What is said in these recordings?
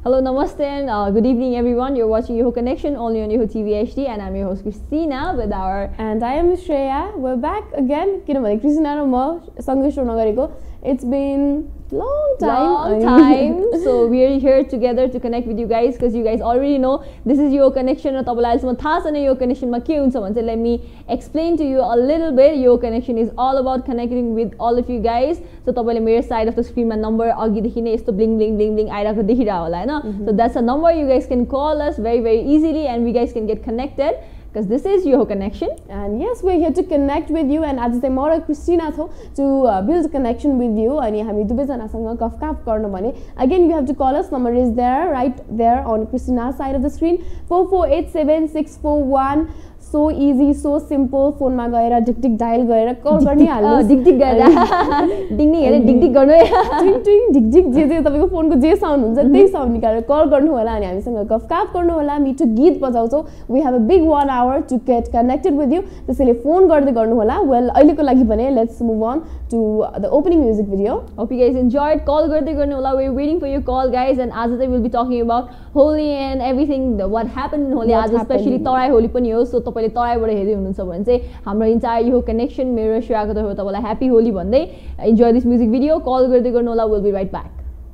Hello, namaste, and good evening, everyone. You're watching Yoho Connection only on Yoho TV HD, and I'm your host Christina with our. And I am Shreya. We're back again. Christina and I सँगै show नगरेको. It's been long time. So we're here together to connect with you guys because you guys already know this is Yoho Connection. र तपाईलाई अहिलेसम्म थाहा छैन Yoho Connection मा के हुन्छ भने चाहिँ let me explain to you a little bit. Yoho Connection is all about connecting with all of you guys. So तपाईले मेरो side of the screen मा number अघिदेखि नै यस्तो bling bling bling bling आइराको देखिरा होला हैन. So that's a number you guys can call us very easily and we guys can get connected. Because this is Yoho Connection. And yes, we're here to connect with you. And as I am Christina to build a connection with you. And हामी दुवैजनासँग गफकाफ गर्न भने again you have to call us. Number is there, right there on Christina's side of the screen. 4487641. So easy, so simple. Phone मा गएर ढिक dial गरेर call गर्ने हाल्नु. ढिक गरेर डिङ हेरे ढिक गर्नु. टिङ ढिक जे तपाईको फोनको जे साउन्ड हुन्छ त्यही साउन्ड निकालेर कल गर्नु होला अनि हामीसँग गफकाफ गर्नु होला. मिठो गीत बजाउँछौ. We have a big 1 hour to get connected with you. त्यसैले फोन गर्दै गर्नु होला. Well, अहिलेको लागि भने let's move on to the opening music video. Hope you guys enjoyed. Call गर्दै गर्नु होला. We're waiting for your call, guys. And as I will be talking about Holi and everything, what happened in Holi. As especially Terai Holi पनि हो. So तपाईले तराईबाट हेर्दै हुनुहुन्छ भने चाहिँ हाम्रो इन्टायर यो कनेक्सन मेरो श्रेयाको तर्फबाट तपाईलाई ह्यापी होली भन्दै enjoy this music video. Call गर्दै गर्नु होला. Will be right back.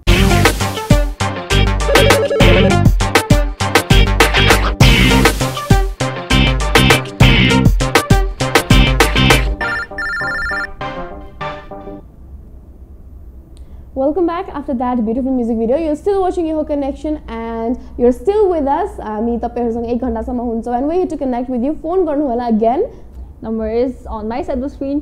Welcome back after that beautiful music video. You're still watching Yoho Connection and you're still with us. हामी तपाईहरुसँग 1 घण्टासम्म हुन्छौं and we're here to connect with you. Phone गर्नु होला again. Number is on my side of the screen.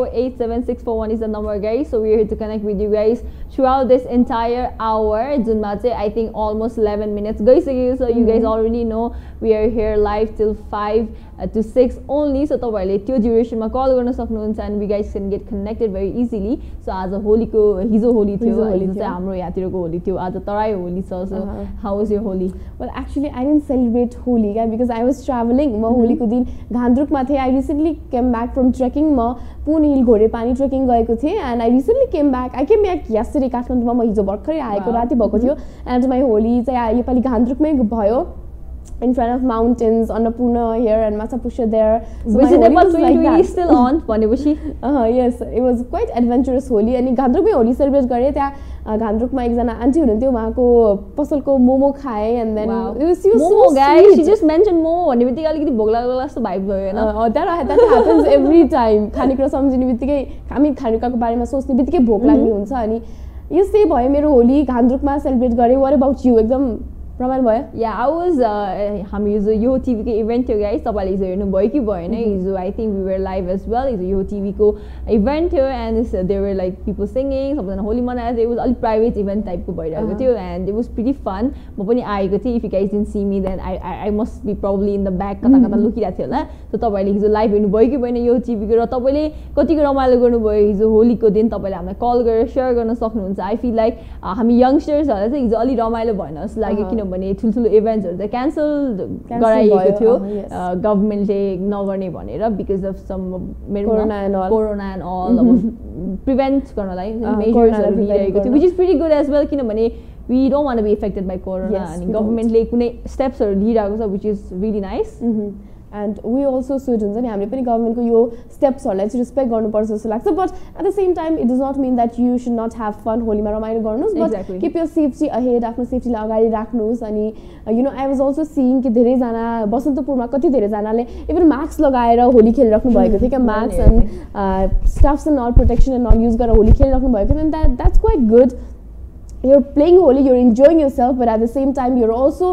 4487641 is the number, guys. So we're here to connect with you guys throughout this entire hour. जुनमा चाहिँ I think almost 11 minutes गइसक्यो. So you guys already know we are here live till 5 to 6 only. So तपाईहरुले त्यो ड्युरेसनमा call गर्न सक्नुहुन्छ and we guys can get connected very easily. So आज होलीको हिजो होली थियो. हिजो चाहिँ हाम्रो यहाँतिरको होली थियो. आज तराई होली छ. So how was your Holi? Well, actually I didn't celebrate Holi because I was traveling. म होलीको दिन घान्द्रुकमा थिए. I recently came back from trekking. म पुन हिल घोडे पानी ट्रेकिङ गएको थिए and I recently came back. I came back yesterday. काठमाडौँमा म हिजो भर्खरै आएको राति भएको थियो and my Holi चाहिँ योपालि घान्द्रुकमै भयो. In front of mountains, Annapurna here and Masapusha there. So my Holi was like that. Still on, भनेपछि. Yes, it was quite adventurous Holi. अनि घान्द्रुकमै होली सेलिब्रेट गरे. त्यहाँ घान्द्रुकमा एकजना आन्टी हुनुहुन्थ्यो उहाँको पसलको मोमो खाए and then it was momo, so guys. sweet. She just mentioned momo भन्नेबित्तिकै अलिकति भोक लाग्ला जस्तो भाइब भयो हैन. That happens every time. खानेकुरा सम्झिने बित्तिकै हामी खानेकुराको बारेमा सोच्ने बित्तिकै भोक लाग्ने हुन्छ अनि यस्तै भयो मेरो होली घान्द्रुकमा सेलिब्रेट गरे. What about you? एकदम रमाइलो भयो. Yeah, I was हामी हिजो Yoho TV को इभेन्ट थियो गाइस. तपाईले हिजो हेर्नु भयो कि भएन? हिजो I think we were live as well. हिजो Yoho TV को इभेन्ट थियो and there were like people singing. सबजना होली मनाइरहेको थियो. It was अलि प्राइभेट इभेन्ट टाइपको भइरहेको थियो and it was pretty fun. म पनि आएको थिएँ. If you guys didn't see me then I must be probably in the back कता लुकिरहेको थियो होला. So तपाईले हिजो लाइभ हेर्नु भयो कि भएन Yoho TV को र तपाईले कतिको रमाइलो गर्नुभयो हिजो होलीको दिन. तपाईले हामीलाई कल गरेर शेयर गर्न सक्नुहुन्छ. I feel like हामी यंगस्टर्सहरुलाई चाहिँ हिजो अलि रमाइलो भएन जस्तो लाग्यो किनभने ठुलठुलो इभेन्ट्सहरु चाहिँ क्यान्सल गराइएको थियो गभर्नमेन्टले नगर्ने भनेर because of some corona and all अब प्रिभेन्ट गर्नलाई मेजर्सहरु लिइरहेको थियो which is pretty good as well किनभने we don't want to be affected by corona and governmentले कुनै स्टेप्सहरु लिइरहेको छ which is really nice. And we also should हुन्छ नि हामीले पनि गभर्नमेन्टको यो स्टेप्सहरुलाई चाहिँ रेस्पेक्ट गर्नुपर्छ जस्तो लाग्छ. But at the same time it does not mean that you should not have fun होलीमा रमाइलो गर्नुस् but keep your safety ahead. आफ्नो सेफ्टीलाई अगाडि राख्नुस्. अनि you know I was also seeing कि धेरैजना बसन्तपुरमा कति धेरैजनाले इभन मास्क लगाएर होली खेलिराख्नु भएको थियो क्या. Mask and stuffs and all protection and all use गरेर होली खेलिराख्नु भएको थियो. And that's quite good. You're playing Holi, you're enjoying yourself, but at the same time you're also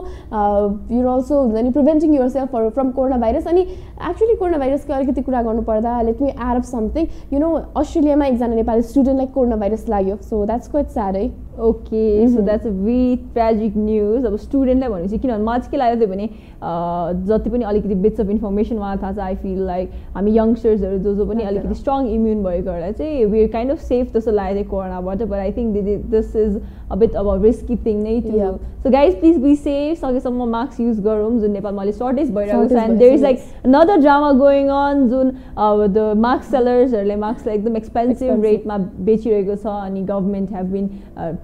preventing yourself from coronavirus. And actually coronavirus ko alikati kura garnu parda, let me add up something. You know, Australia ma ekjana Nepali student like coronavirus लाग्यो. So that's quite sad, eh? Okay, so that's a very tragic news. अब स्टुडेन्टलाई भनेपछि किनभने मलाई चाहिँ के लाग्यो भने जति पनि अलिकति बिट्स अफ इन्फर्मेसन मलाई थाहा छ. आई फिल लाइक हामी यंगस्टर्सहरु जो पनि अलिकति स्ट्रङ इम्युन भएकोहरुलाई चाहिँ we are kind of safe जस्तो लाग्यो कोरोनाबाट. But I think this is a bit of a risky thing नै to so guys please be safe. सकेसम्म मास्क युज गरौँ जुन नेपालमा अलि सर्टेज भइरहेको छ and there is like another drama going on जुन the mask sellersहरुले मास्कलाई एकदम एक्सपेन्सिभ रेटमा बेचिरहेको छ अनि गभर्नमेन्ट have been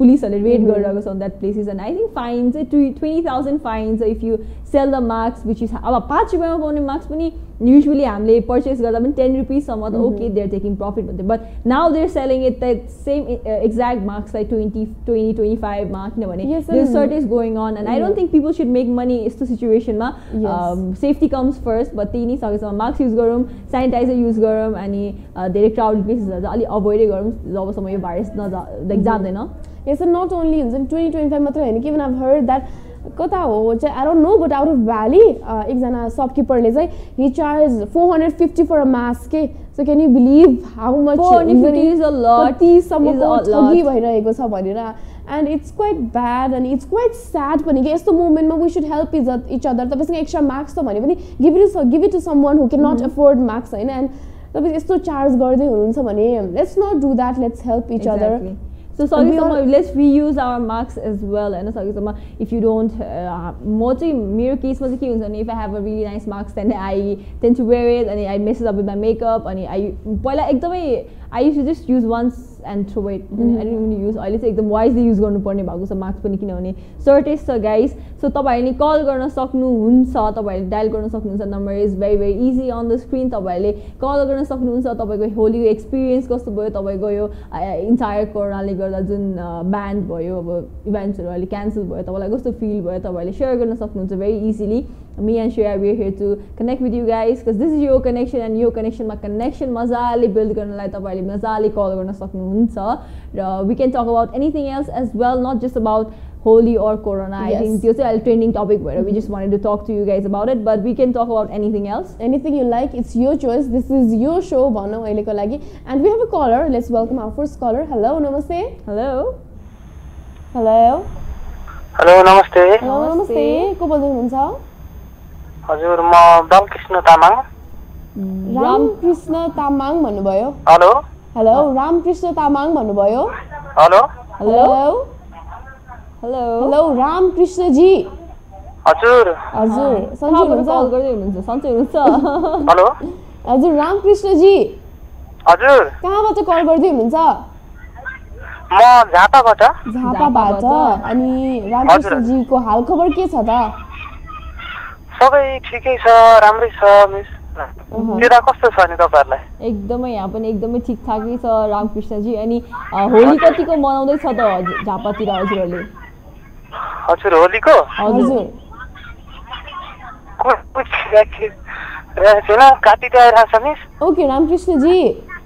पुलिसहरूले रेड गरिरहेको छ on that places and I think fine चाहिँ 20,000 फाइन छ if you sell the mask which is अब 5 रुपियाँमा पाउने मास्क पनि युजली हामीले पर्चेस गर्दा पनि 10 रुपिससम्म त okay they are taking profit भन्थ्यो but now they are selling it that same exact masks like 20-25मा किनभने research is going on and I don't think people should make money यस्तो सिचुएसनमा सेफ्टी कम्स फर्स्ट बट त्यही नै सकेसम्म mask use गरौँ sanitiser use गरौँ अनि धेरै क्राउड प्लेसेसहरू चाहिँ अलिक अभोइडै गरौँ जबसम्म यो भाइरस जाँदैन Yes, and not only in 2025 मात्र हैन कि I've heard that कता हो चाहिँ I don't know but out of Valley एकजना शपकिपरले चाहिँ he charged 450 for a mask के so can you believe how much 450 is a lot कतिसम्मको ठगी भइरहेको छ भनेर and it's quite bad and it's quite sad पनि कि यस्तो मोमेन्टमा we should help each other तपाईसँग एक्स्ट्रा मास्क छ भने पनि give it to someone who cannot afford mask हैन and तपाईँ यस्तो चार्ज गर्दै हुनुहुन्छ भने let's not do that let's help each other So let's reuse our masks as well. And if you don't, मेरो केसमा चाहिँ के हुन्छ भने if I have a really nice mask then I tend to wear it and I mess it up with my makeup अनि पहिला एकदमै I used to just use once and throw it. I didn't even use. अहिले चाहिँ एकदम wisely use गर्नुपर्ने भएको छ mask पनि किनभने सर्टेज छ गाइस सो तपाईँहरूले कल गर्न सक्नुहुन्छ तपाईँहरूले डायल गर्न सक्नुहुन्छ number is very very easy on the screen तपाईँहरूले कल गर्न सक्नुहुन्छ तपाईँको होलीको एक्सपिरियन्स कस्तो भयो तपाईँको यो इन्टायर कोरोनाले गर्दा जुन ब्यान्ड भयो अब इभेन्ट्सहरू अहिले क्यान्सल भयो तपाईँलाई कस्तो फिल भयो तपाईँहरूले सेयर गर्न सक्नुहुन्छ very easily me and Shreya we are here to connect with you guys because this is your connection and your connection ma connection मजाले build गर्नलाई तपाईले मजाले कल गर्न सक्नुहुन्छ र we can talk about anything else as well not just about Holi or Corona. I think त्यो चाहिँ trending topic where we just wanted to talk to you guys about it but we can talk about anything else anything you like it's your choice this is your show भनौं अहिलेको लागि and we have a caller let's welcome our first caller hello namaste hello namaste को बोल्दै हुनुहुन्छ हजुर म रामकृष्ण तामाङ रामकृष्ण तामाङ भन्नुभयो hello Ramakrishna Tamang भन्नुभयो हेलो रामकृष्ण जी हजुर सन्चै हुनुहुन्छ कल गर्दै हुनुहुन्छ सन्चै हुनुहुन्छ हेलो हजुर रामकृष्ण जी हजुर कहाँबाट कल गर्दै हुनुहुन्छ म झापाबाट अनि रामकृष्ण जी को हाल खबर के छ त सबै ठिकै छ राम्रै छ मिस त्यता कस्तो छ नि तपाईहरुलाई एकदमै यहाँ पनि एकदमै ठिकठाकै छ रामकृष्ण जी अनि होली कतिको मनाउँदै छ त झापातिर हजुरहरुले हजुर होलीको हजुर सेना काटी तयार छ मिस ओके रामकृष्ण जी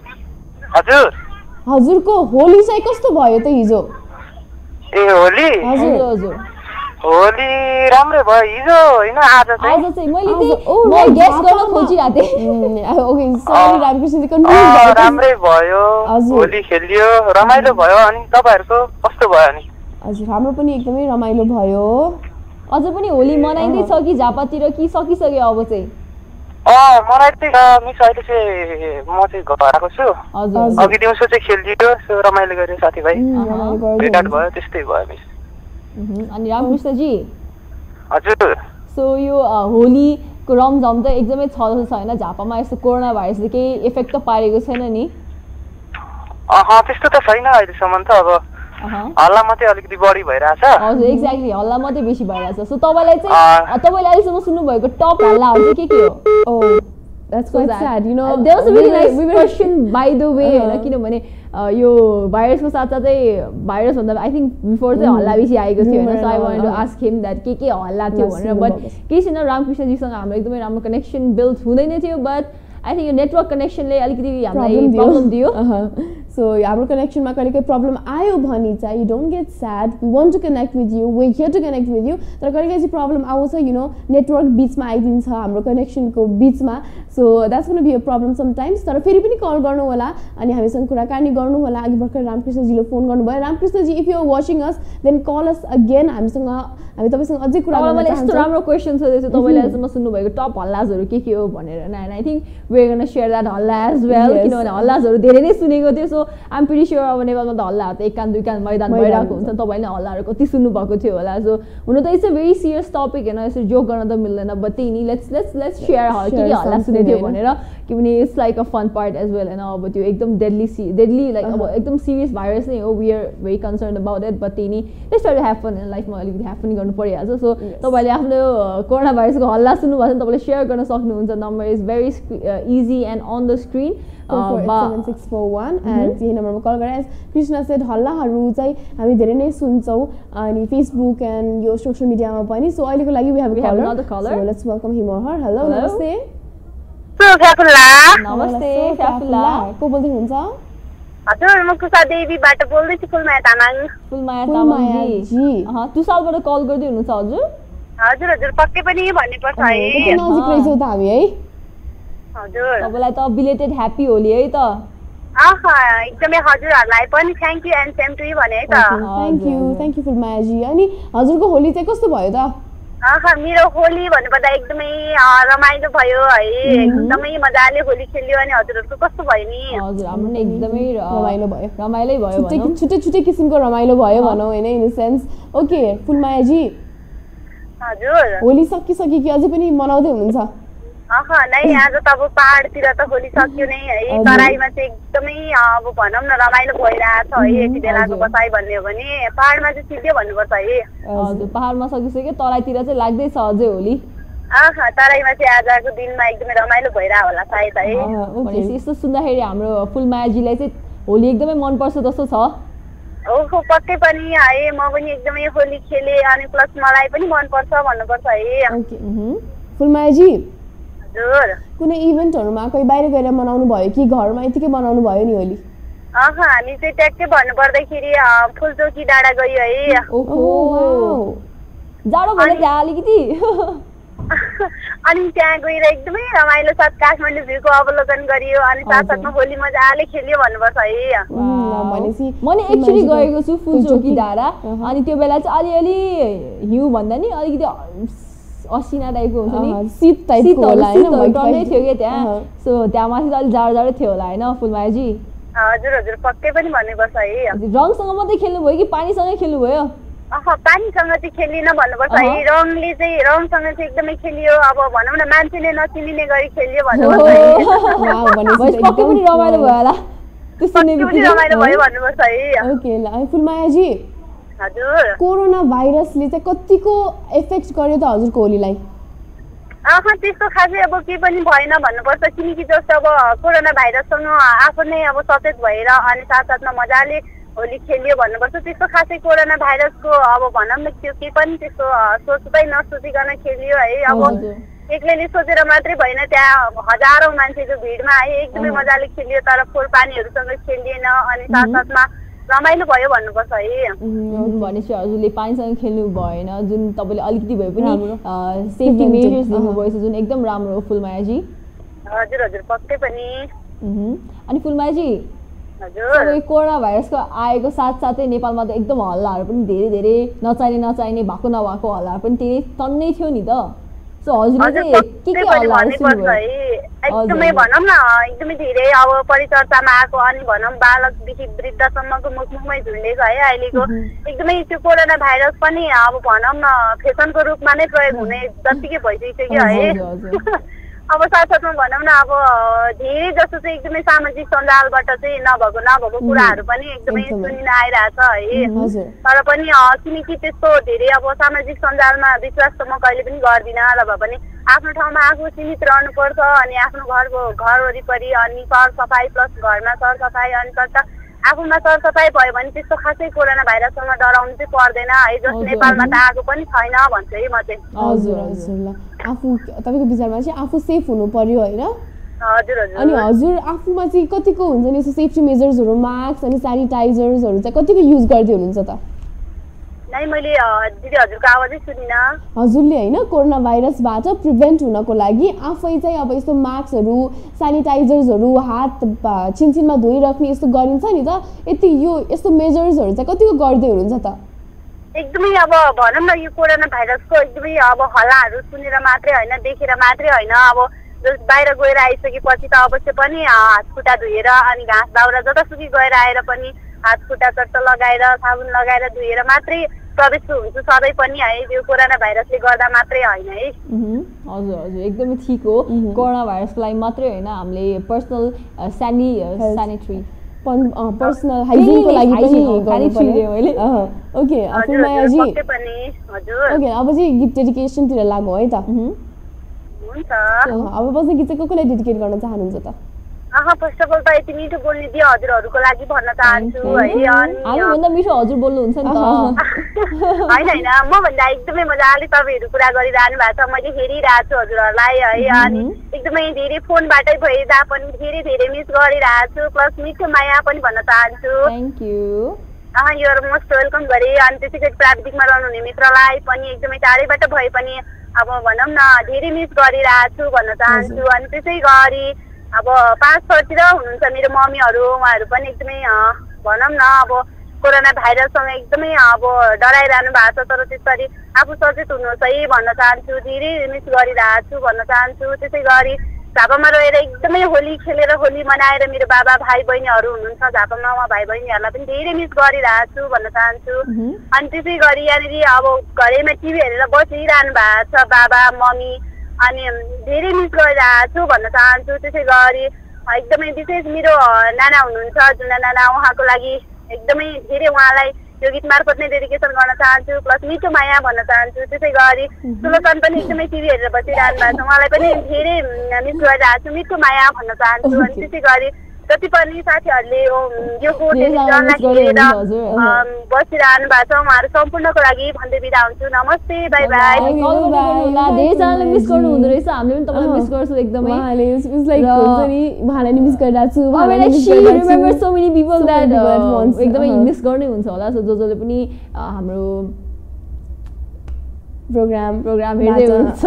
हजुरको होली चाहिँ कस्तो भयो त हिजो ए होली हजुर होली राम्रै भयो हिजो हैन आज चाहिँ मैले म गेस गर्न खोजिरहेको थिएँ okay sorry Ramkrishna ji confuse राम्रै भयो होली खेलियो रमाइलो भयो अनि तपाईहरुको कस्तो भयो अनि हजुर हाम्रो पनि एकदमै रमाइलो भयो अझ पनि होली मनाइदै छ कि झापातिर कि सकिसक्यो अब चाहिँ मलाई मिस अहिले चाहिँ म चाहिँ घर आएको छु अघि दिउँसो चाहिँ खेलियो सो रमाइलो गरे साथीभाइ भेटघाट भयो त्यस्तै भयो मिस अनि रामकृष्ण जी हजुर सो यो होलीको रमझम त एकदमै छ जस्तो छ हैन झापामा यस्तो कोरोना भाइरसले केही इफेक्ट त पारेको छैन नि त्यस्तो त छैन अहिलेसम्म त अब हल्ला मात्रै अलिकति बढी भइरहेछ हजुर एक्ज्याक्टली हल्ला मात्रै बेसी भइरहेछ सो तपाईलाई चाहिँ तपाईले अहिलेसम्म सुन्नु भएको टप हल्लाहरु चाहिँ के हो That's quite sad, you know. There was a really nice question, by the way, हैन किनभने यो भाइरसको साथसाथै भाइरस भन्दा आई थिंक बिफोर चाहिँ हल्ला बेसी आएको थियो हैन so I wanted to ask him that के हल्ला थियो भनेर बट के छैन रामकृष्ण जीसँग हाम्रो एकदमै राम्रो कनेक्सन बिल्ड हुँदै नै थियो but I think your network connection ले अलिकति हामीलाई प्रब्लम दियो so हाम्रो connection मा कहिलेकाहीँ प्रब्लम आयो भने चाहिँ you don't get sad we want to connect with you we're here to connect with you तर कहिलेकाहीँ चाहिँ प्रब्लम आउँछ you know network बीचमा आइदिन्छ हाम्रो connection को बीचमा so that's going to be a problem sometimes तर फेरि पनि कल गर्नु होला अनि हामीसँग कुराकानी गर्नु होला अघि भर्खर रामकृष्ण जीले फोन गर्नुभयो रामकृष्ण जी if you are watching us then call us again हामी तपाईसँग अझै कुरा गर्न चाहन्छौँ यस्तो राम्रो क्वेशन छ त्यसो तपाईले अझसम्म सुन्नु भएको टप हल्लाजहरु के हो भनेर and I think we're going to share that halla as well किनभने हल्लाजहरु धेरै नै सुनेको थियो सो आइम प्रिटी स्योर अब नेपालमा त हल्लाहरू त एक कान दुई कान मैदान भइरहेको हुन्छ तपाईँले हल्लाहरू कति सुन्नुभएको थियो होला सो हुन त it's a very serious topic होइन यसरी जोक गर्न त मिल्दैन बट त्यही नि लेट्स सेयर के हल्ला सुनेको थियो भनेर किनभने it's like a fun part as well होइन अब त्यो एकदम डेडली लाइक अब एकदम सिरियस भाइरस नै हो we are very concern about it but त्यही नि let's try to have fun लाइफमा अलिकति ह्याभ पनि गर्नु परिहाल्छ सो तपाईँले आफ्नो कोरोना भाइरसको हल्ला सुन्नुभएको छ भने तपाईँले सेयर गर्न सक्नुहुन्छ number is very easy and on the screen 7641 and यही नम्बरमा कल गरेर कृष्ण सेड हल्लाहरू चाहिँ हामी धेरै नै सुन्छौँ अनि फेसबुक एन्ड यो सोसियल मिडियामा पनि सो अहिलेको लागि we have a caller so let's welcome him or her hello नमस्ते नमस्ते फ्याफुल्ला को बोल्दै हुनुहुन्छ हजुर म कुसा देवीबाट बोल्दै छु फुलमाया तामाङ जी तुसालबाट कल गर्दै हुनुहुन्छ हजुर हजुर हजुर पक्कै पनि भन्ने पर्छ है कति नजिक रहेछौ त हामी है हजुर तपाईलाई त बिलेटेड ह्यापी होली है त एकदमै हजुरहरूलाई पनि thank you and same to you भने है त थ्याङ्क यू फुलमाया जी अनि हजुरको होली चाहिँ कस्तो भयो त मेरो होली भन्नुपर्दा एकदमै रमाइलो भयो है एकदमै मजाले होली खेल्यो अनि हजुरहरूको कस्तो भयो नि हजुर हाम्रो नि एकदमै रमाइलै भयो छुट्टै किसिमको रमाइलो भयो भनौँ होइन in the sense okay Phulmaya ji हजुर होली सकिसक्यो कि अझै पनि मनाउँदै हुनुहुन्छ नै आज त अब पहाडतिर त होली सक्यो नै है तराईमा चाहिँ एकदमै अब भनौँ न रमाइलो भइरहेछ है यति बेलाको बसाइ भन्ने हो भने पहाडमा चाहिँ सिद्धियो भन्नुपर्छ है हजुर पहाडमा सकिसक्यो तराईतिर चाहिँ लाग्दैछ अझै होली तराईमा चाहिँ आजको दिनमा एकदमै रमाइलो भइरहेको होला सायद है भनेपछि यस्तो सुन्दाखेरि हाम्रो फुलमायाजीलाई चाहिँ होली एकदमै मनपर्छ जस्तो छ ओहो पक्कै पनि है म पनि एकदमै होली खेलेँ अनि प्लस मलाई पनि मनपर्छ भन्नुपर्छ है फुलमायाजी हजुर कुनै इभेन्टहरुमा कोही बाहिर गएर मनाउनु भयो कि घरमा यतिकै मनाउनु भयो नि होली हामी चाहिँ ट्याक्कै भन्नु पर्दाखेरि फुलचोकी डाँडा गयो है ओहो जाडो भयो त्यहाँ अलिकति अनि त्यहाँ गएर एकदमै रमाइलो साथ काठमाडौँ भ्यूको अवलोकन गरियो अनि साथसाथमा होली मजाले खेल्यो भन्नुपर्छ है मैले एक्चुअली गएको छु फुलचोकी डाँडा अनि त्यो बेला चाहिँ अलिअलि हिउँ भन्दा नि अलिकति असिना टाइपको हुन्छ नि शीत टाइपको होला हैन टन्नै थियो के त्यहाँ सो त्यहाँ माथि त अलि जाडो थियो होला हैन फुलमायाजी हजुर हजुर पक्कै पनि भन्नुपर्छ है रङसँग मात्रै खेल्नु भयो कि पानीसँगै खेल्नु भयो पानीसँग चाहिँ खेलिन भन्नुपर्छ है रङले चाहिँ रङसँग चाहिँ एकदमै खेलियो अब भनौँ न मान्छेले नचिनिने गरी खेलियो भन्नुपर्छ पक्कै पनि रमाइलो भयो होला रमाइलो भयो भन्नुपर्छ है ओके ल फुलमायाजी हजुर कोरोना भाइरसले चाहिँ कतिको इफेक्ट गर्यो त हजुरको होलीलाई त्यस्तो खासै अब केही पनि भएन भन्नुपर्छ किनकि जस्तो अब कोरोना भाइरससँग आफू नै अब सचेत भएर अनि साथसाथमा मजाले होली खेलियो भन्नुपर्छ त्यस्तो खासै कोरोना भाइरसको अब भनौँ न त्यो केही पनि त्यस्तो सोच्दै नसोचिकन खेलियो है अब एक्लैले सोचेर मात्रै भएन त्यहाँ हजारौँ मान्छेको भिडमा है एकदमै मजाले खेलियो तर फोहोर पानीहरूसँग खेलिएन अनि साथसाथमा रमाइलो भयो भन्नुपर्छ है भनेपछि हजुरले पानीसँग खेल्नु भएन जुन तपाईँले अलिकति भए पनि सेफ्टी मेजर्स दिनुभएछ जुन एकदम राम्रो हो फुलमायाजी हजुर हजुर पक्कै पनि अनि फुलमायाजी हजुर कोरोना भाइरसको आएको साथसाथै नेपालमा त एकदम हल्लाहरू पनि धेरै नचाहिने भएको नभएको हल्लाहरू पनि धेरै टन्नै थियो नि त सो हजुरले चाहिँ के हल्लाहरू सुन्नुभयो एकदमै भनौँ न एकदमै धेरै अब परिचर्चामा आएको अनि भनौँ बालकदेखि वृद्धसम्मको मुखमै झुन्डेको है अहिलेको एकदमै त्यो कोरोना भाइरस पनि अब भनौँ न फेसनको रूपमा नै प्रयोग हुने जत्तिकै भइसक्यो है अब साथसाथमा भनौँ न अब धेरै जस्तो चाहिँ एकदमै सामाजिक सञ्जालबाट चाहिँ नभएको कुराहरू पनि एकदमै सुनिन आइरहेछ है तर पनि किनकि त्यस्तो धेरै अब सामाजिक सञ्जालमा विश्वास त म कहिले पनि गर्दिनँ र भए पनि आफ्नो ठाउँमा आफू सीमित रहनुपर्छ अनि आफ्नो घर वरिपरि अनि सरसफाइ प्लस घरमा सरसफाइ अनि आफूमा सरसफाइ भयो भने त्यस्तो खासै कोरोना भाइरससँग डराउनु चाहिँ पर्दैन है जस नेपालमा त आएको पनि छैन भन्छु है म चाहिँ हजुर ल आफू तपाईँको विचारमा चाहिँ आफू सेफ हुनु पर्यो होइन हजुर हजुर अनि हजुर आफूमा चाहिँ कतिको हुन्छ नि यस्तो सेफ्टी मेजर्सहरू मास्क अनि सेनिटाइजर्सहरू चाहिँ कतिको युज गर्दै हुनुहुन्छ त नै मैले दिदी हजुरको आवाजै सुनिन हजुरले होइन कोरोना भाइरसबाट प्रिभेन्ट हुनको लागि आफै चाहिँ अब यस्तो मास्कहरू सेनिटाइजर्सहरू हात छिनछिनमा धोइराख्ने यस्तो गरिन्छ नि त यस्तो मेजर्सहरू चाहिँ कतिको गर्दै हुनुहुन्छ त एकदमै अब भनौँ न यो कोरोना भाइरसको एकदमै अब हल्लाहरू सुनेर मात्रै होइन देखेर मात्रै होइन अब बाहिर गएर आइसकेपछि त अवश्य पनि हात खुट्टा धुएर अनि घाँस दाउरा जतासुकै गएर आएर पनि हात खुट्टा चट्ट लगाएर साबुन लगाएर धुएर मात्रै प्रवेश हुन्छु सधैँ पनि है यो कोरोना भाइरसले गर्दा मात्रै होइन है हजुर हजुर एकदमै ठिक हो कोरोना भाइरसको लागि मात्रै होइन हामीले पर्सनल स्यानिटरी पर्सनल हाइजिनको लागि पनि गर्नुपर्ने मैले ओके फुलमायाजी ओके अब चाहिँ गीत डेडिकेसनतिर लागौँ है त हुन्छ अब बस्ने गीत चाहिँ कसलाई डेडिकेट गर्न चाहनुहुन्छ त फर्स्ट अफ अल त यति मिठो बोल्ने दियो हजुरहरूको लागि भन्न चाहन्छु है अनि मिठो हजुर बोल्नुहुन्छ नि त होइन म भन्दा एकदमै मजाले तपाईँहरू कुरा गरिरहनु भएको छ मैले हेरिरहेको छु हजुरहरूलाई है अनि एकदमै धेरै फोनबाटै भए पनि धेरै धेरै मिस गरिरहेको छु प्लस मिठो माया पनि भन्न चाहन्छु thank you you're most welcome गरे अनि त्यसै गरी प्राविधिकमा रहनुहुने मित्रलाई पनि एकदमै टाढैबाट भए पनि अब भनौँ न धेरै मिस गरिरहेको छु भन्न चाहन्छु अनि त्यसै गरी अब 5 तिर हुनुहुन्छ मेरो मम्मीहरू उहाँहरू पनि एकदमै भनौँ न अब कोरोना भाइरससँग एकदमै अब डराइरहनु भएको छ तर त्यसरी आफू सचेत हुनुहोस् है भन्न चाहन्छु धेरै मिस गरिरहेको छु भन्न चाहन्छु त्यसै गरी झापामा रहेर एकदमै होली खेलेर होली मनाएर मेरो बाबा भाइ बहिनीहरू हुनुहुन्छ झापामा उहाँ भाइ बहिनीहरूलाई पनि धेरै मिस गरिरहेको छु भन्न चाहन्छु अनि त्यसै गरी यहाँनिर अब घरैमा टिभी हेरेर बसिरहनु भएको छ बाबा मम्मी अनि धेरै मिस गरिरहेको छु भन्न चाहन्छु त्यसै गरी एकदमै विशेष मेरो नाना हुनुहुन्छ जुना नाना उहाँको लागि एकदमै धेरै उहाँलाई यो गीत मार्फत नै डेडिकेसन गर्न चाहन्छु प्लस मिठो माया भन्न चाहन्छु त्यसै गरी सुलोचन पनि एकदमै टिभी हेरेर बसिरहनु भएको छ उहाँलाई पनि धेरै मिस गरिरहेको छु मिठो माया भन्न चाहन्छु अनि त्यसै गरी जति पनि साथीहरूले यो हेरेर बसिरहनु भएको छ उहाँहरू सम्पूर्णको लागि भन्दै बिदा हुन्छु नमस्ते बाई बाई धेरैजनाले मिस गर्नु हुँदो रहेछ हामीले पनि तपाईँलाई मिस गर्छौँ एकदमै उहाँलाई मिस गरिरहेको छु so many people that एकदमै मिस गर्नै हुन्छ होला सो जसले पनि हाम्रो program हेर्दै हुन्छ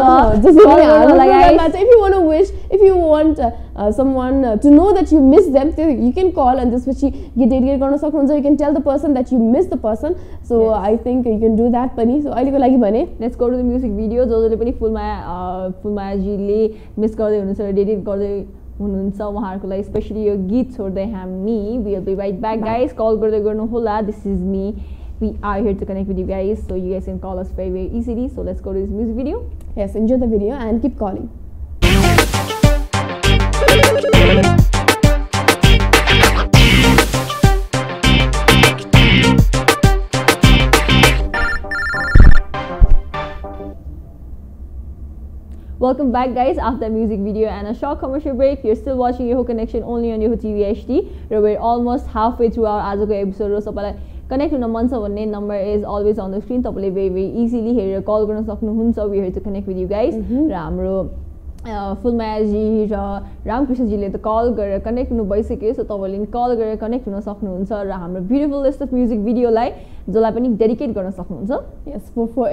if you want someone to know that you miss them you can call and त्यसपछि गीत डेडिकेट गर्न सक्नुहुन्छ you can tell the person that you miss the person so I think you can do that पनि so अहिलेको लागि भने let's go to the music video जसले पनि फुलमायाजीले मिस गर्दै हुनुहुन्छ डेडिकेट गर्दै हुनुहुन्छ उहाँहरूको लागि स्पेशली यो गीत छोड्दै हामी we'll be right back guys call गर्दै गर्नु होला this is me we are here to connect with you guys so you guys can call us very very easily so let's go to this music video. Yes, enjoy the video and keep calling. Welcome back guys after the music video and a short commercial break. You're still watching Yoho Connection only on Yoho TV HD. We're almost halfway through our आजको episode र सबैलाई connect हुन मन छ भन्ने number is always on the screen तपाईँले very very easily हेरेर call गर्न सक्नुहुन्छ we here to connect with you guys र हाम्रो फुलमायाजी र रामकृष्णजीले त कल गरेर कनेक्ट हुनु भइसक्यो सो तपाईँले नि कल गरेर कनेक्ट हुन सक्नुहुन्छ र हाम्रो ब्युटिफुल लिस्ट अफ म्युजिक भिडियोलाई जसलाई पनि डेडिकेट गर्न सक्नुहुन्छ यस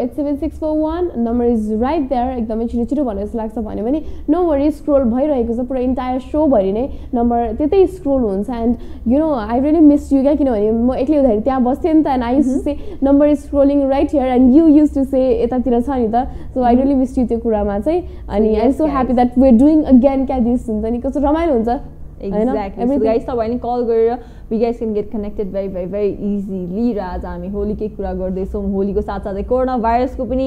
4487641 नम्बर इज राइट देयर एकदमै छिटो छिटो भन्ने जस्तो लाग्छ भने पनि नो वरी स्क्रोल भइरहेको छ पुरा इन्टायर शो भरि नै नम्बर त्यतै स्क्रोल हुन्छ and you know I really miss you क्या किनभने म एक्लै हुँदाखेरि त्यहाँ बस्थेँ नि त and I used to say number is scrolling right here and you used to say यतातिर छ नि त so I really miss you त्यो कुरामा चाहिँ अनि I am so happy that we are doing again क्या दिस हुन्छ नि कस्तो रमाइलो हुन्छ Exactly. So guys, तपाईँले कल गरेर we guys can get connected very very very easily र आज हामी होलीकै कुरा गर्दैछौँ होलीको साथसाथै कोरोना भाइरसको पनि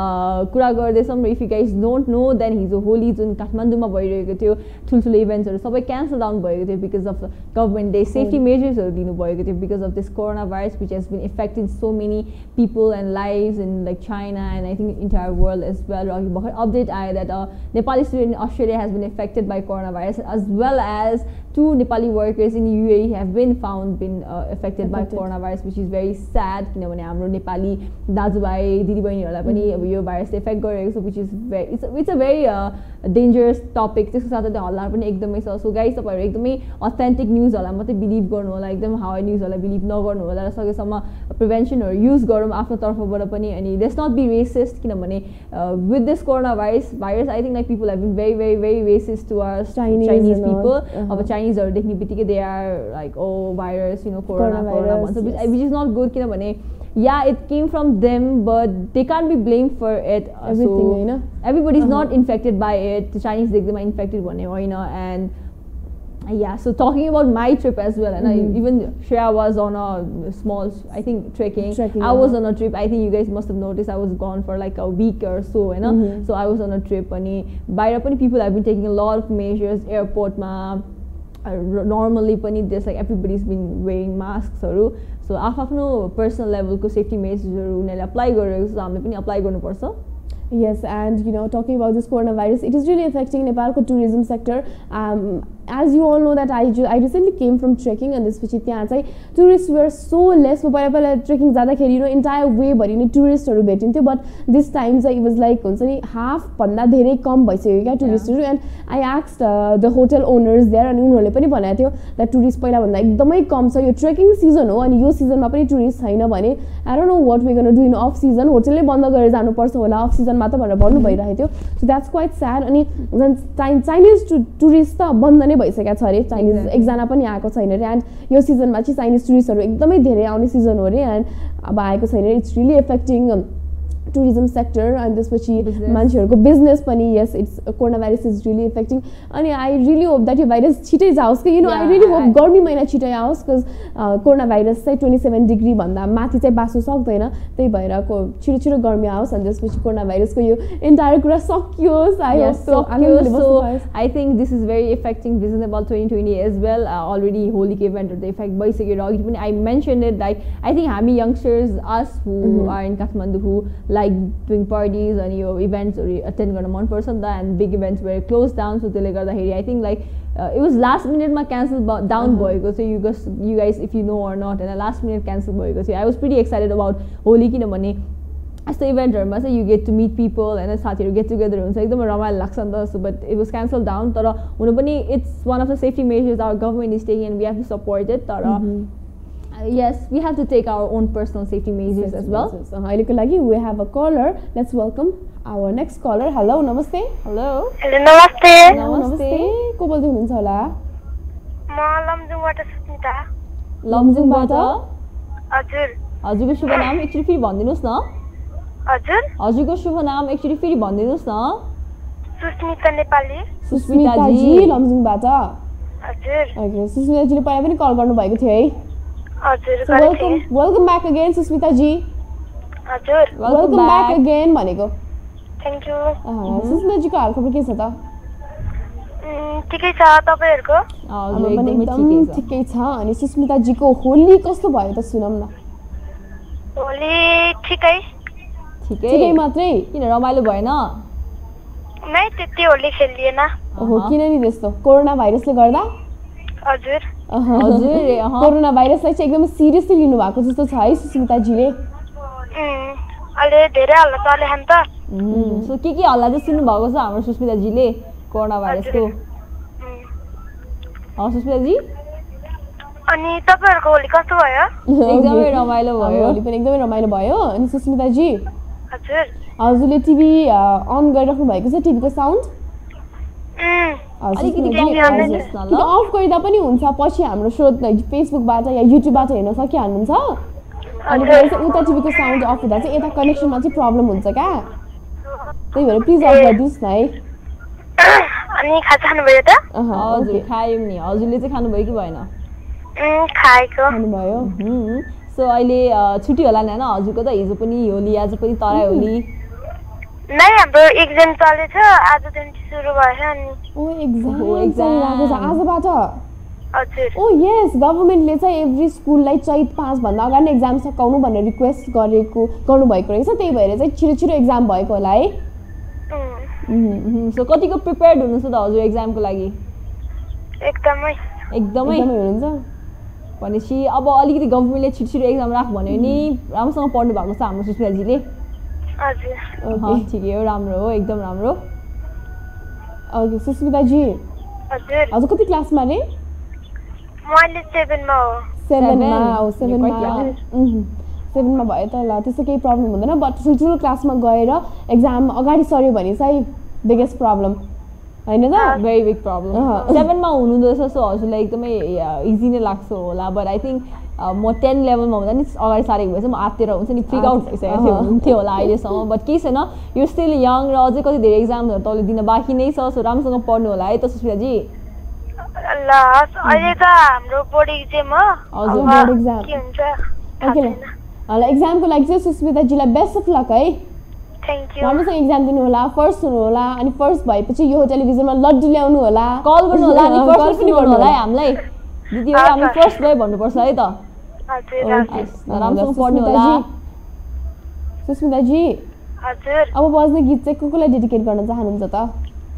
कुरा गर्दैछौँ र if you guys don't know then हिजो होली जुन काठमाडौँमा भइरहेको थियो ठुल्ठुलो इभेन्ट्सहरू सबै क्यान्सल डाउन भएको थियो बिकज अफ गभर्मेन्टले सेफ्टी मेजर्सहरू दिनुभएको थियो because of this corona virus which has been affecting so many people and lives in like China and I think entire world as well र अघि भर्खर अपडेट आयो that Nepali student in Australia has been affected by corona virus as well as 2 Nepali workers in UAE have been affected by coronavirus, which is very sad. किनभने हाम्रो नेपाली दाजुभाइ दिदीबहिनीहरूलाई पनि अब यो भाइरसले इफेक्ट गरेको छ, which is it's a very dangerous topic. त्यसको साथै हल्ला पनि एकदमै छ. सो गाइस तपाईहरु एकदमै अथेन्टिक न्यूजहरूलाई मात्रै बिलिभ गर्नु होला, एकदम हावा न्यूजहरूलाई बिलिभ नगर्नु होला र सकेसम्म प्रिभेन्सनहरू युज गरौँ आफ्नो तर्फबाट पनि. अनि लेट्स नट बी रेसिस्ट किनभने with this coronavirus I think like people have been very racist towards Chinese people. अब Chinese-हरु देख्ने बित्तिकै they are like oh virus, you know, corona भन्छ, which is not good किनभने yeah, it came from them, but they can't be blamed for it. Everything, so everybody is not infected by it. The Chinese they are infected one, and yeah. So talking about my trip as well, and even Shreya was on a small, I think trekking. I was on a trip. I think you guys must have noticed I was gone for like a week or so, So I was on a trip, and by people have been taking a lot of measures. Airport ma. Normally there's like everybody's been wearing masks so आफ्नो personal level ko safety measures उनीहरुले apply गरेको छ हामीले पनि apply गर्नुपर्छ. Yes, and talking about this coronavirus, it is really affecting Nepal's tourism sector. As you all know that I recently came from trekking, and this tourists were so less. Trekking entire way but tourists but this time it was like half tourists. And I asked the hotel owners there, and that tourists your trekking season and your season tourists I don't know what we're gonna do in off season. Hotel off season so that's quite sad. And Chinese tourists भइसकेको छ अरे Chinese एकजना पनि आएको छैन रे and यो सिजनमा चाहिँ चाइनिज टुरिस्टहरु एकदमै धेरै आउने सिजन हो रे एन्ड अब आएको छैन रे it's really affecting tourism sector and this मान्छेहरुको business पनि yes it's coronavirus is really affecting अनि I really hope that यो virus छिटै जाओस् कि I really hope गर्मी महिना छिटै आओस् cuz coronavirus चाहिँ 27 डिग्री भन्दा माथि चाहिँ बास्नु सक्दैन त्यही भएर छिटो गर्मी आओस् अनि त्यसपछि coronavirus को यो entire कुरा सकियोस् I hope so I think this is very affecting business about 2020 as well already holy event the effect भइसक्यो अघि पनि I mentioned it like I think हामी youngsters us who are in Kathmandu who like doing parties and events or attend गर्न मन पर्छ नि त and big events were closed down so त्यसले गर्दाखेरि I think like it was last minute मा cancel down भएको so you guys if you know or not and last minute cancel भएको so I was pretty excited about Holi किनभने यस्तो इभेन्टहरुमा चाहिँ you get to meet people and साथीहरु get together हुन्छ एकदमै रमाइलो लाग्छ नि त so but it was cancelled down तर हुनु पनि it's one of the safety measures our government is taking and we have to support it तर yes, we have to take our own personal safety measures as well. We have a caller. Let's welcome our next caller. Hello, namaste. Hello, namaste. Namaste. को बोल्दै हुनुहुन्छ होला? म लमजुङबाट सुस्मिता. लमजुङबाट? हजुर. हजुरको शुभ नाम एकचोटी फेरि भनिदिनुस् न. हजुर. हजुरको शुभ नाम एकचोटी फेरि भनिदिनुस् न. सुस्मिता नेपाली. सुस्मिता जी लमजुङबाट. हजुर. ओके, सुस्मिता जीले पहिला पनि कल गर्नु भएको थियो है? So welcome back again Susmita ji. Ajur. Welcome back again भनेको. Thank you. Susmita ji को हालखबर के छ त? ठिकै छ तपाईहरुको? एकदम ठिकै छ अनि सुस्मिता जी को होली कस्तो भयो त सुनम न. होली ठिकै. ठिकै मात्रै किन रमाइलो भएन? नै त्यति होली खेलिएन. ओहो किन नि त्यस्तो कोरोना भाइरसले गर्दा? हजुर. हजुर कोरोना भाइरसलाई चाहिँ एकदम सिरियसली लिनु भएको जस्तो छ है सुस्मिता जीले अहिले धेरै हल्ला चले हैन त सो के हल्ला चाहिँ सुन्नु भएको छ हाम्रो सुस्मिता जीले कोरोना भाइरसको सुस्मिता जी अनि तपाईहरुको होली कस्तो भयो एकदमै रमाइलो भयो होली पनि एकदमै रमाइलो भयो अनि सुस्मिता जी हजुर हजुरले टिभी अन गरिराख्नु भएको छ टिभीको साउन्ड अफ गरिदा पनि हुन्छ पछि हाम्रो शो फेसबुकबाट या युट्युबबाट हेर्न सकिहाल्नुहुन्छ अनि उता टिभीको साउन्ड अफ हुँदा चाहिँ यता कनेक्सनमा चाहिँ प्रब्लम हुन्छ क्या त्यही भएर प्लिज अफ गरिदिनुहोस् न है अनि खाजा खानुभयो त हजुर खायौँ नि हजुरले चाहिँ खानुभयो कि भएन खानुभयो सो अहिले छुट्टी होला नि हैन हजुरको त हिजो पनि होली आज पनि तराई होली नै हाम्रो एक्जाम चलेछ आजदेखि सुरु भयो अनि एक्जाम लागेको छ आजबाट हजुर ओ यस गभर्नमेन्टले चाहिँ एभ्री स्कुललाई चैत 5 भन्दा अगाडि नै एक्जाम सकाउनु भनेर रिक्वेस्ट गर्नु भएको रहेछ त्यही भएर चाहिँ छिटो एक्जाम भएको होला है सो कतिको प्रिपेयर्ड हुनुहुन्छ त हजुर एक्जामको लागि एकदमै हुनुहुन्छ भनेपछि अब अलिकति गभर्नमेन्टले छिटो एक्जाम राख भन्यो नि राम्रोसँग पढ्नु भएको छ हाम्रो सुस्मिता जीले हजुर ठिकै हो राम्रो हो एकदम राम्रो ओके सुस्मिता जी हजुर कति क्लासमा रे म अहिले 7 मा हो 7 मा भयो त ल त्यस्तो केही प्रब्लम हुँदैन बट ठुलो क्लासमा गएर एक्जाम अगाडि सर्यो भने चाहिँ बिगेस्ट प्रब्लम हैन त भेरी बिग प्रब्लम 7 मा हुनुहुँदैछ सो हजुरलाई एकदमै इजी नै लाग्छ होला बट आई थिंक म 10 लेभलमा हुँदा नि अगाडि सारेको भएछ म आत्तिर हुन्छ नि फ्रिक आउट भइसकेको हुन्थ्यो होला अहिलेसम्म बट केही छैन यु स्टिल यङ र अझै कति धेरै एक्जामहरू तपाईँले दिन बाँकी नै छ सो राम्रोसँग पढ्नु होला है त सुस्मिताजी ल अहिले त हाम्रो बोर्ड एक्जाम हो हजुर बोर्ड एक्जाम के हुन्छ ओके ल एक्जामको लागि चाहिँ सुस्मिताजीलाई बेस्ट अफ लक है थ्यांक यू राम्रोसँग एक्जाम दिनु होला फर्स्ट हुनु होला अनि फर्स्ट भएपछि यो टेलिभिजनमा लड्डु ल्याउनु होला कल गर्नु होला अनि फर्स्ट पनि गर्नु होला है हामीलाई दिदी हामी फर्स्ट भए भन्नुपर्छ है त हजुर राम्रोसँग पढ्नु होला सुस्मिताजी हजुर अब बज्ने गीत चाहिँ कसलाई डेडिकेट गर्न चाहनुहुन्छ त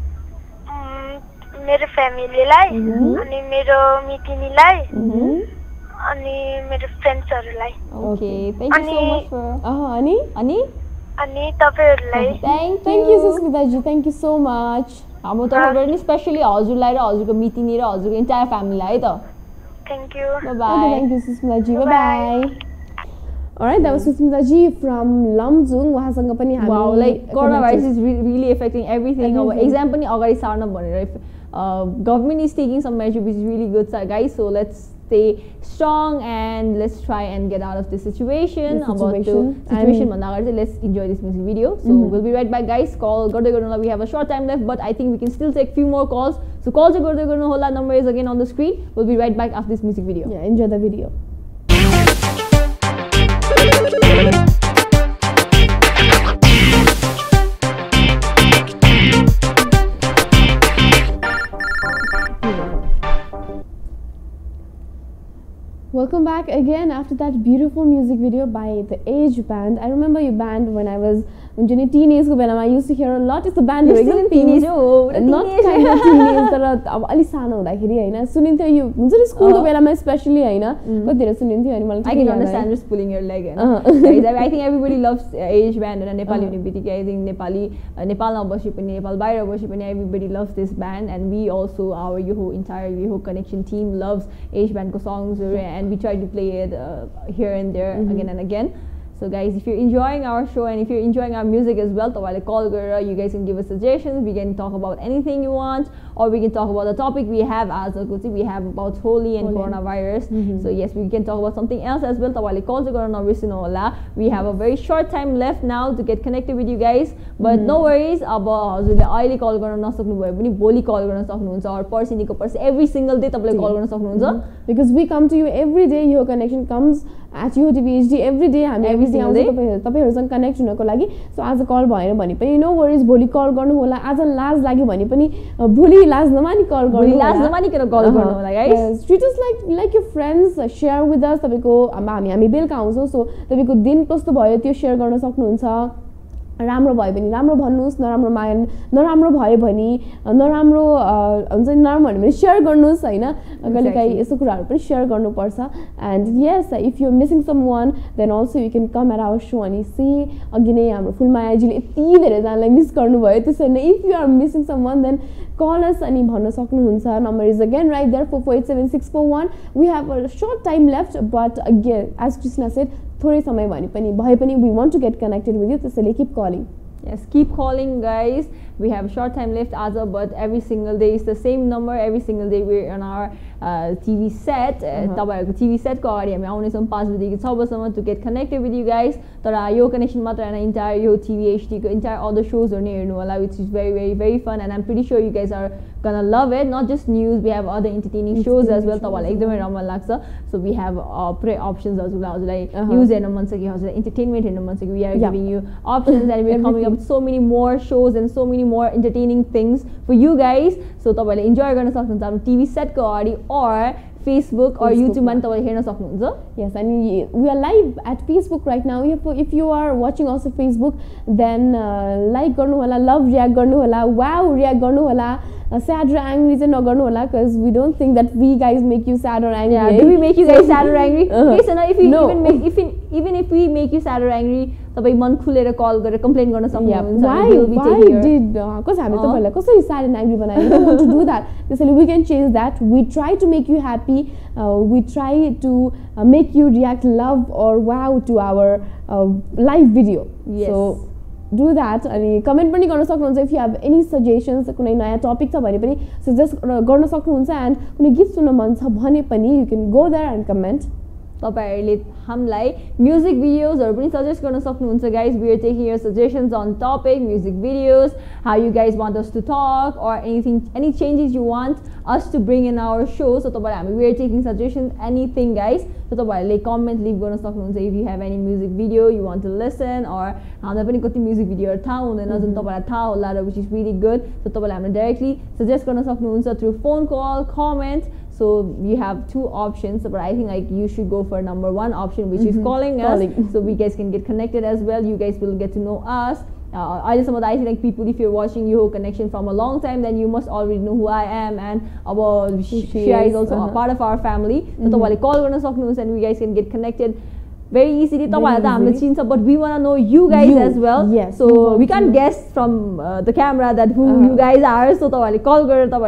मेरो फ्यामिलीलाई अनि मेरो मितिनीलाई अनि मेरो फ्रेन्ड्सहरुलाई okay thank you so much for अनि अनि अनि तपाईहरुलाई thank you Susmitaji thank you so much हाम्रो तर्फबाट नि स्पेशली हजुरलाई र हजुरको मितिनी र हजुरको एन्टायर फ्यामिलीलाई है त thank you bye bye thank you Susmitaji bye bye Alright, that was Susmita ji from Lamjung. उहाँसँग पनि हामी wow, like coronavirus is really affecting everything. Our exam पनि अगाडि सार्न भनेर government is taking some measure which is really good, guys. So let's stay strong and let's try and get out of this situation. Situation भन्दा अगाडि चाहिँ let's enjoy this music video. So we'll be right back, guys. Call गर्दै गर्नु होला. We have a short time left, but I think we can still take few more calls. So call चाहिँ गर्दै गर्नु होला. Number is again on the screen. We'll be right back after this music video. Yeah, enjoy the video. Welcome back again after that beautiful music video by the Age Band. I remember your band when I was teenage ko बेलामा I used to hear a lot. It's a band you're still teenage हो not kind of teenage तर अब अलि सानो हुँदाखेरि हैन सुनिन्थ्यो यो हुन्छ नि स्कुलको बेलामा स्पेशली हैन कति धेरै सुनिन्थ्यो अनि मलाई I can understand just pulling your leg हैन I think everybody loves Age Band and Nepali हुने बित्तिकै I think नेपालमा बसे पनि नेपाल बाहिर बसे पनि everybody loves this band and we also our entire Yoho Connection team loves Age Band ko songs and we try to play it here and there again and again. So guys, if you're enjoying our show and if you're enjoying our music as well, call girl, you guys can give us suggestions. We can talk about anything you want, or we can talk about the topic we have as a we have about Holi and coronavirus. So yes, we can talk about something else as well. Call girl, we have a very short time left now to get connected with you guys, but no worries. About call girl, boli call girl, or person every single day call girl because we come to you every day. Your connection comes at Yoho TV HD every day. Every single day तपाईहरुसँग connect हुनको लागि so आज call भएन भने पनि no worries भोलि call गर्नु होला आज लाज लाग्यो भने पनि भोलि लाज नमानी कल गर्नु होला लाज नमानीकन कल गर्नु होला guys treat us like your friends share with us तपाईको हामी बेलुका आउँछौं सो तपाईको दिन कस्तो भयो त्यो शेयर गर्न सक्नुहुन्छ राम्रो भयो भने राम्रो भन्नुस् नराम्रो नराम्रो भयो भने नराम्रो हुन्छ नि नराम्रो भने शेयर गर्नुस् हैन कहिलेकाहीँ यसो कुराहरु पनि शेयर गर्नुपर्छ and yes if you are missing someone then also you can come at our show अनि सी अघि नै हाम्रो फुलमायाजीले यति धेरै जनालाई मिस गर्नुभयो त्यसैले if you are missing someone then call us अनि भन्न सक्नुहुन्छ number is again right there 4487641 we have a short time left but again as Krishna said थोरै समय भए पनि we want to get connected with you त्यसैले keep calling. Yes, keep calling guys. We have a short time left as of, but every single day is the same number. Every single day we're on our TV set. तपाईहरुको TV set को अगाडि हामी आउने छौं 5 बजेदेखि 6 बजेसम्म to get connected with you guys. तर यो कनेक्सन मात्र हैन entire यो TV HD को entire all the shows हरु हेर्नु होला which is very fun and I'm pretty sure you guys are gonna love it. Not just news, we have other entertaining shows as well. तपाईलाई एकदमै रमाइलो लाग्छ. So we have options हजुरलाई news हेर्न मन छ कि हजुरलाई entertainment हेर्न मन छ कि we are giving you options and we are coming up with so many more shows and so many more entertaining things for you guys. So तपाईले enjoy गर्न सक्नुहुन्छ हाम्रो TV set को अगाडि or Facebook or YouTube मा तपाईले हेर्न सक्नुहुन्छ. Yes, and we are live at Facebook right now. If you are watching also Facebook, then like गर्नु होला, love react गर्नु होला, wow react गर्नु होला, sad or angry चाहिँ नगर्नु होला because we don't think that we guys make you sad or angry. Yeah, do we make you guys sad or angry? Yes, and if we even if we make you sad or angry, तपाई मन खुलेर call गरेर complain गर्न सक्नुहुन्छ. Why did cuz हामी तपाईलाई कसरी sad and angry बनायो? We don't want to do that. त्यसैले we can change that. We try to make you happy. We try to make you react love or wow to our live video. Yes. So do that अनि comment पनि गर्न सक्नुहुन्छ if you have any suggestions कुनै नयाँ topic छ भने पनि suggest गर्न सक्नुहुन्छ एन्ड कुनै गीत सुन्न मन छ भने पनि you can go there and comment तपाईहरुले हामीलाई म्युजिक भिडियोजहरु पनि सजेस्ट गर्न सक्नुहुन्छ guys we are taking your suggestions on topic music videos how you guys want us to talk or anything any changes you want us to bring in our show so तपाईहरु हामी we are taking suggestions anything guys so तपाईहरुले comment leave गर्न सक्नुहुन्छ if you have any music video you want to listen or हामीलाई पनि कति music भिडियोहरु थाहा हुँदैन जुन तपाईहरुलाई थाहा होला र which is really good so तपाईहरुले हामीलाई डाइरेक्टली सजेस्ट गर्न सक्नुहुन्छ through phone call comment. So you have two options, but I think like you should go for number one option, which is calling us. So we guys can get connected as well. You guys will get to know us. I think like people, if you're watching Yoho Connection from a long time, then you must already know who I am, and she is also a part of our family. So call and we guys can get connected very easily. But we want to know you guys as well. Yes. So we can't guess from the camera that who you guys are. So call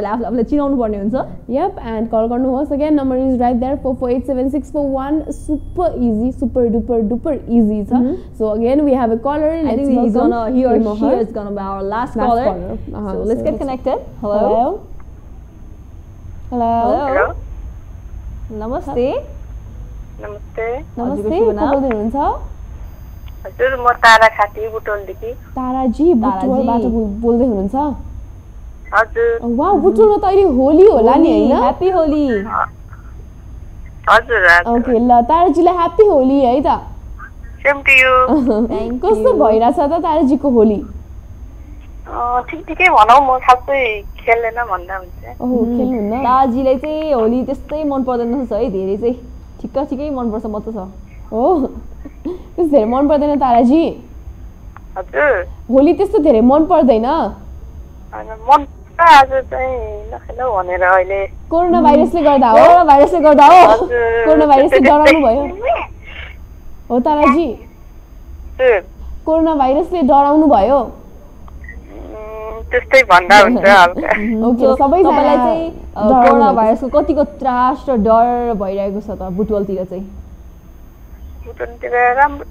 Yep, and call again. Number is right there, 4487641. Super easy, super duper easy. So again, we have a caller. I think he or she is gonna be our last caller. So let's get connected. Hello. Hello. Namaste. नमस्ते नमस्ते को बोल्दै हुनुहुन्छ हजुर म तारा Khati बुटोलदेखि Taraji बुटोलबाट बोल्दै हुनुहुन्छ हजुर वाउ बुटोलमा त अहिले होली होला नि हैन ह्यापी होली हजुर ओके ल ताराजीलाई ह्यापी होली है त सेम टु यु कस्तो भइराछ त ताराजीको होली ठिकै भनौ म खासै खेल्दैन भन्दा हुन्छ ओहो खेल्नुहुन्न ताराजीलाई चाहिँ होली त्यस्तै मन पर्दैन है धेरै चाहिँ ठिकै मन पर्छ म त छ हो त्यस्तो धेरै मन पर्दैन ताराजी हजुर होली त्यस्तो धेरै मन पर्दैन मन आज चाहिँ नखेलौ भनेर अहिले कोरोना भाइरसले गर्दा हो कोरोना भाइरसले डराउनु भयो हो ताराजी कोरोना भाइरसले डराउनु भयो त्यस्तै भन्दा हुन्छ हल्का ओके सबैजनालाई चाहिँ कोरोना भाइरसको कतिको त्रास र डर भइरहेको छ त बुटवलतिर चाहिँ बुटवलतिर राम्रो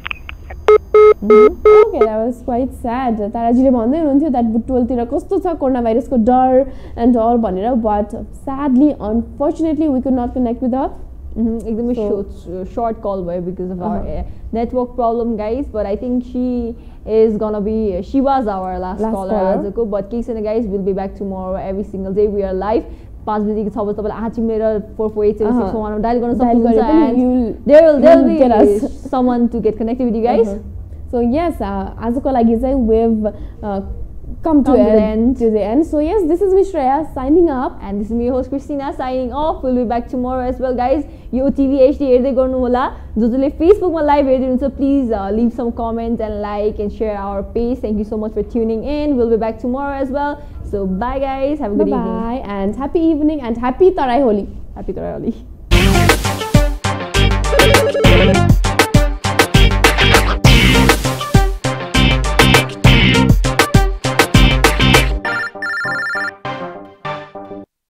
Okay, that was quite sad. ताराजीले भन्दै हुनुहुन्थ्यो that बुटवलतिर कस्तो छ कोरोना भाइरसको डर and all भनेर but sadly unfortunately we could not connect with her. एकदमै short call भयो because of our network problem guys, but I think she was our last caller आजको, but केही छैन guys, we'll be back tomorrow every single day. We are live 5 बजेदेखि 6 बजे तपाईले आँचिमेर 44876 मा dial गर्न सक्नुहुन्छ and there will be someone to get connected with you guys. So yes, आजको लागि चाहिँ we've come to the end. So yes, this is Miss Shreya signing up and this is me host Christina signing off. We'll be back tomorrow as well guys. Yo TV HD हेर्दै गर्नु होला, जसले Facebook मा live हेर्दै हुनुहुन्छ please leave some comments and like and share our page. Thank you so much for tuning in. We'll be back tomorrow as well. So bye guys, have a good evening. Bye and happy evening and happy Tarai Holi. Happy Tarai Holi.